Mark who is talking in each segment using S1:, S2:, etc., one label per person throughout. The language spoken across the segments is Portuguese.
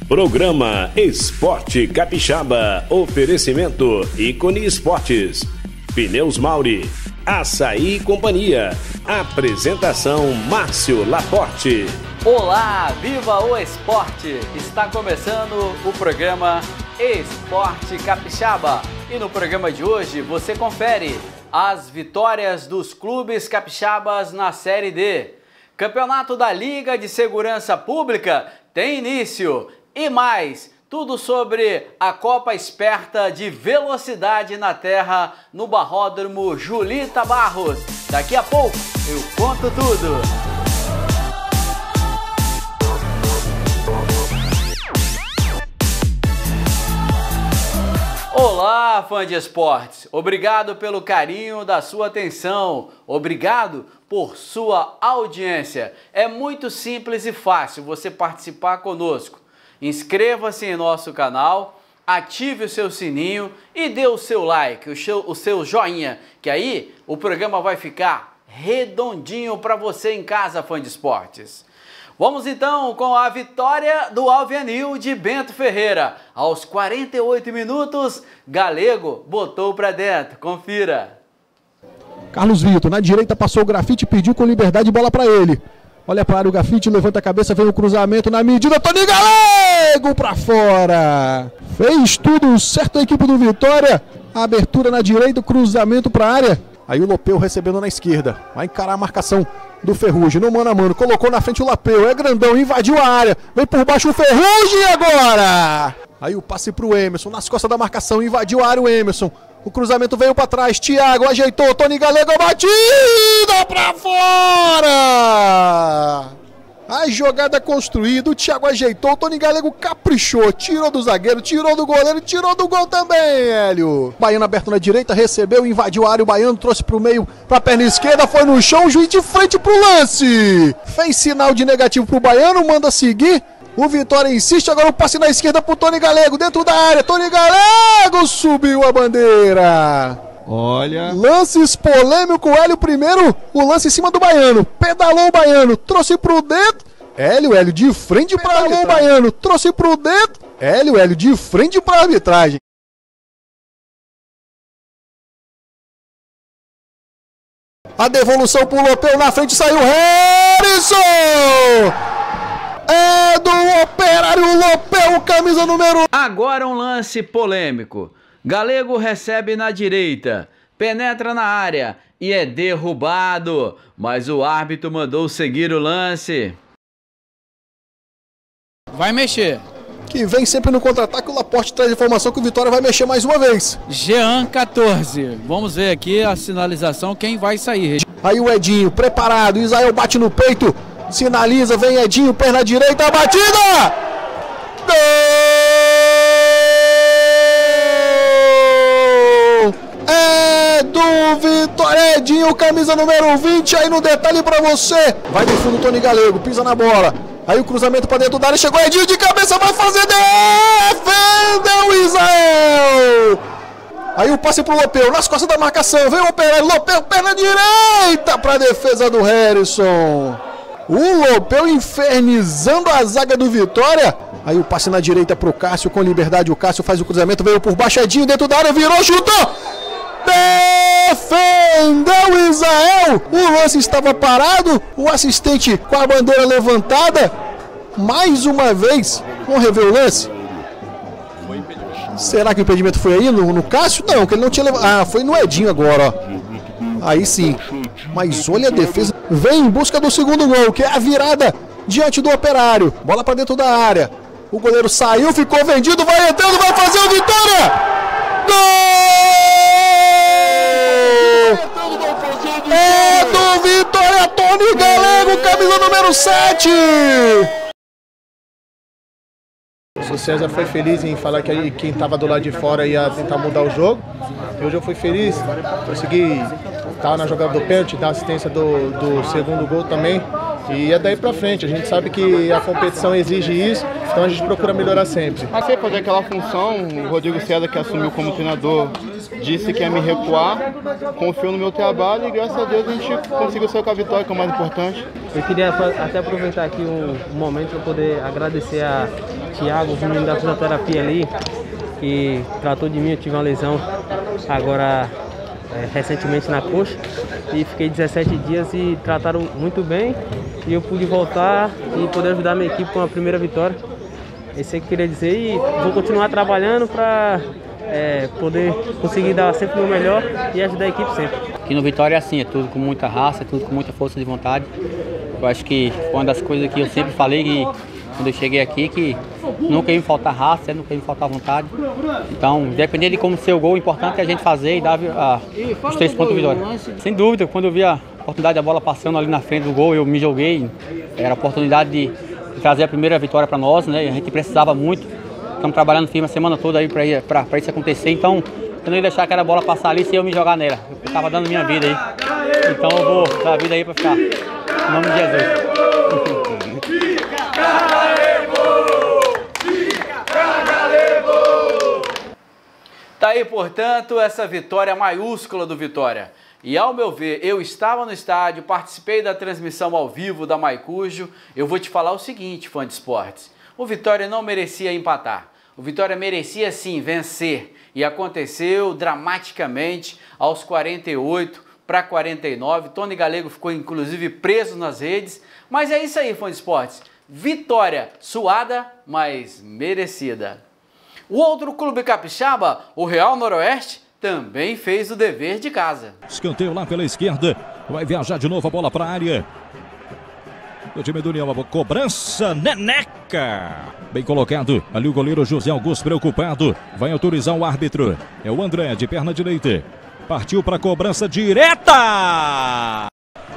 S1: Programa Esporte Capixaba. Oferecimento Ícone Esportes. Pneus Mauri. Açaí e Companhia. Apresentação Márcio Laporte.
S2: Olá, viva o esporte! Está começando o programa Esporte Capixaba. E no programa de hoje você confere as vitórias dos clubes capixabas na Série D. Campeonato da Liga de Segurança Pública tem início. E mais, tudo sobre a Copa Esperta de Velocidade na Terra no Barródromo Julita Barros. Daqui a pouco eu conto tudo. Olá, fã de esportes! Obrigado pelo carinho da sua atenção. Obrigado por sua audiência. É muito simples e fácil você participar conosco. Inscreva-se em nosso canal, ative o seu sininho e dê o seu like, o seu joinha, que aí o programa vai ficar redondinho para você em casa, fã de esportes. Vamos então com a vitória do Alvianil de Bento Ferreira. Aos 48 minutos, Galego botou para dentro. Confira.
S3: Carlos Vitor, na direita passou o Grafite, pediu com liberdade, bola para ele. Olha para a área o Grafite, levanta a cabeça, vem o cruzamento na medida, Tony Galego para fora. Fez tudo certo a equipe do Vitória. A abertura na direita, o cruzamento para a área. Aí o Lopeu recebendo na esquerda. Vai encarar a marcação do Ferrugem, no mano a mano, colocou na frente o Lopeu, é grandão, invadiu a área, vem por baixo o Ferrugem agora! Aí o passe pro Emerson, nas costas da marcação, invadiu a área o Emerson, o cruzamento veio para trás, Thiago ajeitou, Tony Galego, batida pra fora! A jogada construída, o Thiago ajeitou, o Tony Galego caprichou, tirou do zagueiro, tirou do goleiro, tirou do gol também, Hélio. Baiano aberto na direita, recebeu, invadiu a área, o Baiano trouxe pro meio, pra perna esquerda, foi no chão, o juiz de frente pro lance. Fez sinal de negativo pro Baiano, manda seguir, o Vitória insiste, agora o passe na esquerda pro Tony Galego, dentro da área, Tony Galego subiu a bandeira.
S4: Olha.
S3: Lances polêmico, Hélio primeiro, o lance em cima do Baiano, pedalou o Baiano, trouxe pro dentro, Hélio de frente para o Baiano, trouxe pro dentro, Hélio de frente para a arbitragem. A devolução pro Lopeu na frente, saiu Harrison! É do Operário Lopeu, camisa número...
S2: Agora um lance polêmico. Galego recebe na direita, penetra na área e é derrubado, mas o árbitro mandou seguir o lance.
S4: Vai mexer.
S3: Que vem sempre no contra-ataque, o Laporte traz a informação que o Vitória vai mexer mais uma vez.
S4: Jean 14. Vamos ver aqui a sinalização, quem vai sair.
S3: Aí o Edinho, preparado, Isael bate no peito, sinaliza, vem Edinho, perna direita, a batida! Gol! É do Vitória, Edinho, camisa número 20, aí no detalhe pra você. Vai no fundo, Tony Galego, pisa na bola. Aí o cruzamento pra dentro da área, chegou Edinho de cabeça, vai fazer, defendeu o Isael. Aí o passe pro Lopeu, nas costas da marcação, vem o Operário, Lopeu, perna direita pra defesa do Harrison. O Lopeu infernizando a zaga do Vitória. Aí o passe na direita pro Cássio, com liberdade o Cássio faz o cruzamento, veio por baixo, Edinho dentro da área, virou, chutou! Defendeu o Isael, o lance estava parado, o assistente com a bandeira levantada, mais uma vez, vamos rever o lance. Será que o impedimento foi aí no Cássio? Não, que ele não tinha levado, foi no Edinho agora, ó. Aí sim, mas olha a defesa, vem em busca do segundo gol, que é a virada diante do Operário, bola para dentro da área, o goleiro saiu, ficou vendido, vai entrando, vai fazer o Vitória! Gol! É do Vitória, Tony Galego, camisa número 7.
S5: O César foi feliz em falar que quem estava do lado de fora ia tentar mudar o jogo. E hoje eu fui feliz, consegui estar na jogada do pênalti, dar assistência do segundo gol também. E é daí pra frente, a gente sabe que a competição exige isso, então a gente procura melhorar sempre.
S6: Mas você fazer aquela função, o Rodrigo César que assumiu como treinador disse que ia me recuar, confiou no meu trabalho e graças a Deus a gente conseguiu sair com a vitória, que é o mais importante.
S7: Eu queria até aproveitar aqui um momento para poder agradecer a Thiago, o menino da fisioterapia ali, que tratou de mim. Eu tive uma lesão agora recentemente na coxa e fiquei 17 dias e trataram muito bem e eu pude voltar e poder ajudar a minha equipe com a primeira vitória. Isso é o que eu queria dizer e vou continuar trabalhando para poder conseguir dar sempre o meu melhor e ajudar a equipe sempre.
S8: Aqui no Vitória é assim, é tudo com muita raça, é tudo com muita força de vontade. Eu acho que foi uma das coisas que eu sempre falei que quando eu cheguei aqui, que nunca ia me faltar raça, nunca ia me faltar vontade. Então, independente de como ser o gol, o importante é a gente fazer e dar os 3 pontos de vitória. Sem dúvida, quando eu vi a oportunidade da bola passando ali na frente do gol, eu me joguei. Era a oportunidade de trazer a primeira vitória para nós, né? A gente precisava muito. Estamos trabalhando firme a semana toda aí para isso acontecer. Então, eu não ia deixar aquela bola passar ali sem eu me jogar nela. Eu estava dando minha vida aí. Então, eu vou dar a vida aí para ficar. Em nome de Jesus.
S2: Tá aí, portanto, essa vitória maiúscula do Vitória. E ao meu ver, eu estava no estádio, participei da transmissão ao vivo da Maicujo. Eu vou te falar o seguinte, fã de esportes. O Vitória não merecia empatar. O Vitória merecia sim vencer. E aconteceu dramaticamente aos 48-49. Tony Galego ficou inclusive preso nas redes. Mas é isso aí, fã de esportes. Vitória suada, mas merecida. O outro clube capixaba, o Real Noroeste, também fez o dever de casa.
S9: Escanteio lá pela esquerda, vai viajar de novo a bola para a área. O time do União, a cobrança, Neneca. Bem colocado, ali o goleiro José Augusto preocupado, vai autorizar o árbitro. É o André, de perna direita. Partiu para a cobrança direta.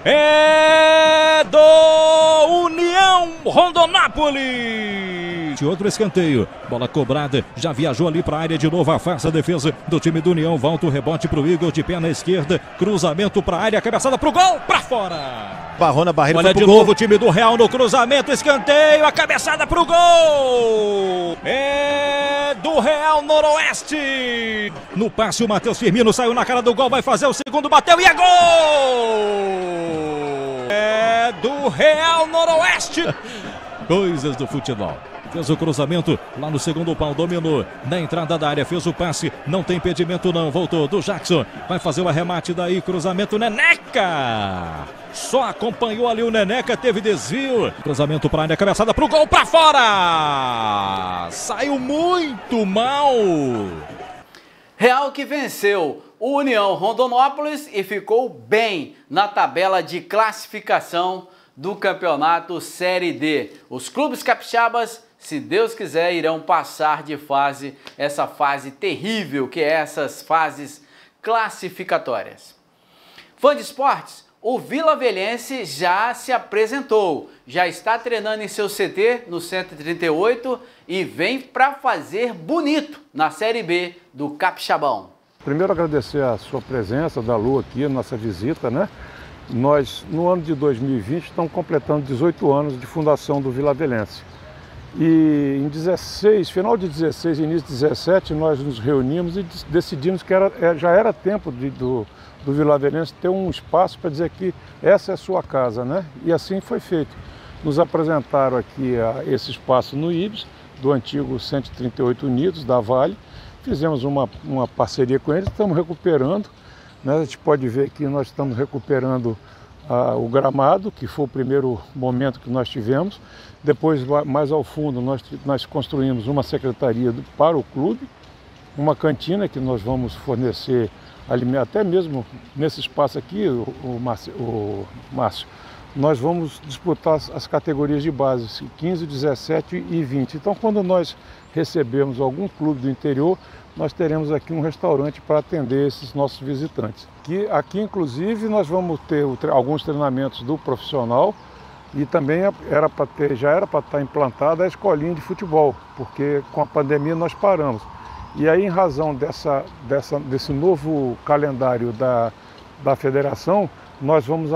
S9: É do União Rondonópolis. Outro escanteio, bola cobrada, já viajou ali para a área de novo, afasta a defesa do time do União, volta o rebote para o Igor de perna esquerda, cruzamento para a área, cabeçada para o gol, para fora.
S10: Barrou na barreira,
S9: olha de novo o time do Real no cruzamento, escanteio, a cabeçada para o gol. É do Real Noroeste. No passe o Matheus Firmino saiu na cara do gol, vai fazer o segundo, bateu e é gol. É do Real Noroeste. Coisas do futebol. Fez o cruzamento lá no segundo pau, dominou na entrada da área, fez o passe, não tem impedimento não, voltou do Jackson, vai fazer o arremate daí, cruzamento, Neneca! Só acompanhou ali o Neneca, teve desvio, cruzamento para a área, cabeçada para o gol, para fora! Saiu muito mal!
S2: Real que venceu o União Rondonópolis e ficou bem na tabela de classificação do campeonato Série D. Os clubes capixabas, se Deus quiser, irão passar de fase, essa fase terrível que é essas fases classificatórias. Fã de esportes, o Vila Velhense já se apresentou, já está treinando em seu CT no 138 e vem para fazer bonito na Série B do Capixabão.
S11: Primeiro agradecer a sua presença, da Lu aqui, nossa visita, né? Nós, no ano de 2020, estamos completando 18 anos de fundação do Vila Velhense. E em 16, final de 16 e início de 17, nós nos reunimos e decidimos que já era tempo do Vila Velhense ter um espaço para dizer que essa é a sua casa, né? E assim foi feito. Nos apresentaram aqui esse espaço no IBS, do antigo 138 Unidos, da Vale. Fizemos uma parceria com eles, estamos recuperando. Né? A gente pode ver que nós estamos recuperando o gramado, que foi o primeiro momento que nós tivemos. Depois, mais ao fundo, nós construímos uma secretaria para o clube, uma cantina que nós vamos fornecer alimento, até mesmo nesse espaço aqui, o Márcio, nós vamos disputar as categorias de base, 15, 17 e 20. Então, quando nós recebemos algum clube do interior, nós teremos aqui um restaurante para atender esses nossos visitantes. Aqui, inclusive, nós vamos ter alguns treinamentos do profissional e também já era para estar implantada a escolinha de futebol, porque com a pandemia nós paramos. E aí, em razão desse novo calendário da federação, nós vamos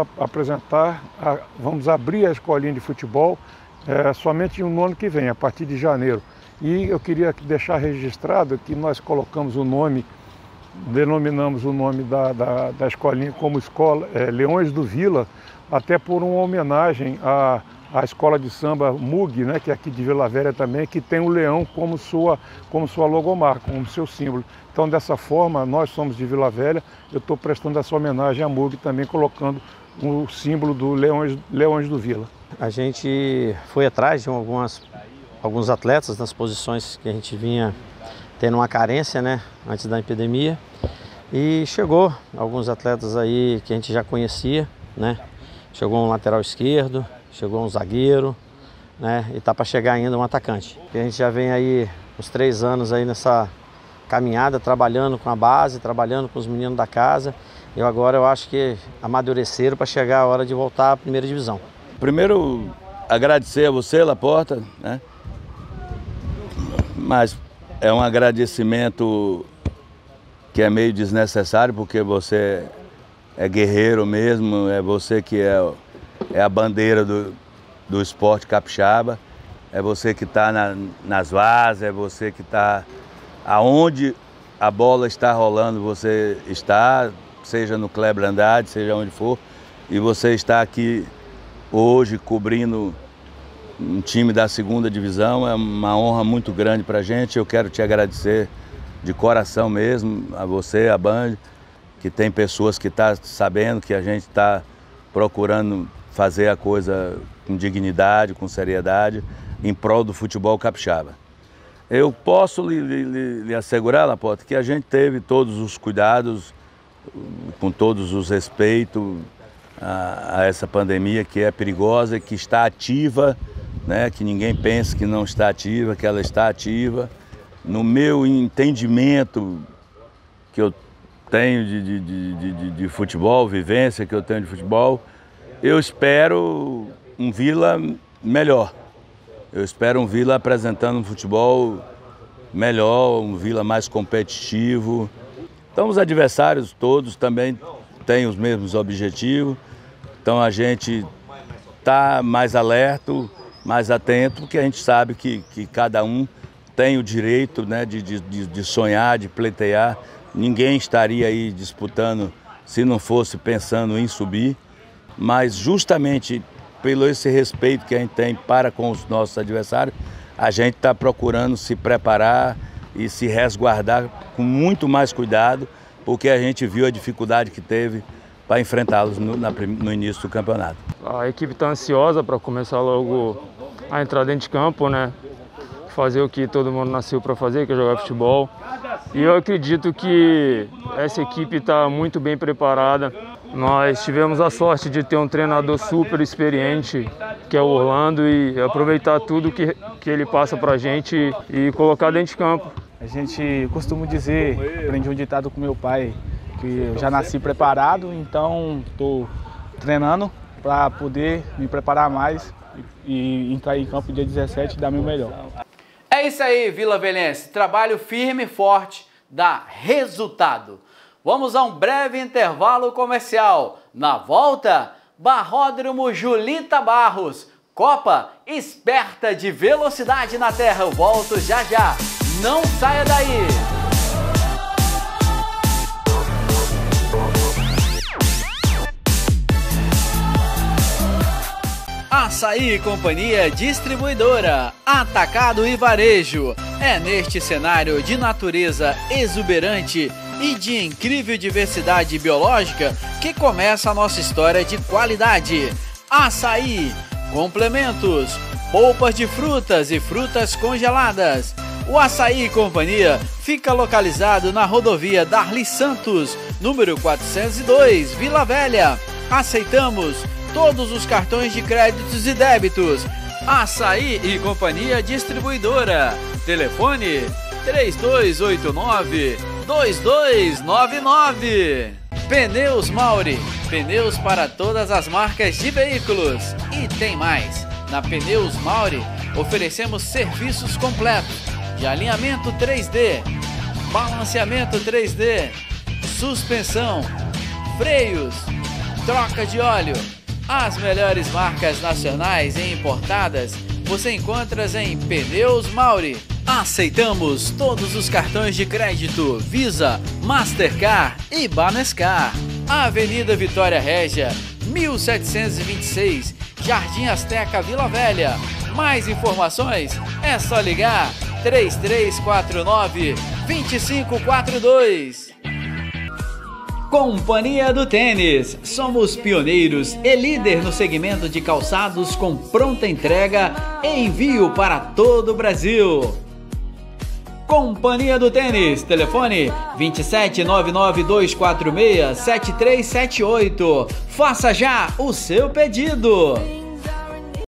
S11: vamos abrir a escolinha de futebol somente no ano que vem, a partir de janeiro. E eu queria deixar registrado que nós colocamos o nome denominamos o nome da escolinha como escola Leões do Vila, até por uma homenagem à escola de samba MUG, né, que é aqui de Vila Velha também, que tem o leão como sua logomarca, como seu símbolo. Então, dessa forma, nós somos de Vila Velha, eu estou prestando essa homenagem à MUG também, colocando o símbolo do Leões do Vila.
S10: A gente foi atrás de alguns atletas nas posições que a gente vinha tendo uma carência, né, antes da epidemia, e chegou alguns atletas aí que a gente já conhecia, né? Chegou um lateral esquerdo, chegou um zagueiro, né? E tá para chegar ainda um atacante. E a gente já vem aí uns 3 anos aí nessa caminhada, trabalhando com a base, trabalhando com os meninos da casa. E agora eu acho que amadureceram para chegar a hora de voltar à primeira divisão.
S12: Primeiro, agradecer a você, Laporta, né? Mas é um agradecimento que é meio desnecessário, porque você é guerreiro mesmo, é você que é a bandeira do esporte capixaba, é você que está nas vazas, é você que está aonde a bola está rolando, você está, seja no Kleber Andrade, seja onde for, e você está aqui hoje cobrindo um time da 2ª divisão, é uma honra muito grande para a gente. Eu quero te agradecer de coração mesmo, a você, a Band, que tem pessoas que estão sabendo que a gente está procurando fazer a coisa com dignidade, com seriedade, em prol do futebol capixaba. Eu posso lhe assegurar, Laporta, que a gente teve todos os cuidados, com todos os respeitos a essa pandemia que é perigosa, que está ativa, né? Que ninguém pense que não está ativa, que ela está ativa. No meu entendimento que eu tenho de futebol, vivência que eu tenho de futebol, eu espero um Vila melhor. Eu espero um Vila apresentando um futebol melhor, um Vila mais competitivo. Então os adversários todos também têm os mesmos objetivos. Então a gente está mais alerta, mais atento, porque a gente sabe que cada um tem o direito, né, de sonhar, de pleitear. Ninguém estaria aí disputando se não fosse pensando em subir, mas justamente pelo esse respeito que a gente tem para com os nossos adversários, a gente está procurando se preparar e se resguardar com muito mais cuidado, porque a gente viu a dificuldade que teve para enfrentá-los no início do campeonato.
S13: A equipe está ansiosa para começar logo a entrar dentro de campo, né? Fazer o que todo mundo nasceu para fazer, que é jogar futebol. E eu acredito que essa equipe está muito bem preparada. Nós tivemos a sorte de ter um treinador super experiente, que é o Orlando, e aproveitar tudo que ele passa para a gente e colocar dentro de campo.
S14: A gente costuma dizer, aprendi um ditado com meu pai, que eu já nasci preparado, então estou treinando para poder me preparar mais e entrar em campo dia 17 e dar meu melhor.
S2: É isso aí, Vila Velhense. Trabalho firme e forte dá resultado. Vamos a um breve intervalo comercial. Na volta, Barródromo Julita Barros. Copa esperta de velocidade na terra. Eu volto já já. Não saia daí. Açaí Companhia Distribuidora, Atacado e Varejo. É neste cenário de natureza exuberante e de incrível diversidade biológica que começa a nossa história de qualidade. Açaí, complementos, polpas de frutas e frutas congeladas. O Açaí Companhia fica localizado na rodovia Darli Santos, número 402, Vila Velha. Aceitamos todos os cartões de créditos e débitos. Açaí e Companhia Distribuidora. Telefone 3289-2299. Pneus Mauri. Pneus para todas as marcas de veículos. E tem mais. Na Pneus Mauri oferecemos serviços completos de alinhamento 3D, balanceamento 3D, suspensão, freios, troca de óleo. As melhores marcas nacionais e importadas você encontra em Pneus Mauri. Aceitamos todos os cartões de crédito Visa, Mastercard e Banescar. Avenida Vitória Régia, 1726, Jardim Azteca, Vila Velha. Mais informações é só ligar 3349-2542. Companhia do Tênis. Somos pioneiros e líder no segmento de calçados com pronta entrega e envio para todo o Brasil. Companhia do Tênis, telefone 27992467378. Faça já o seu pedido.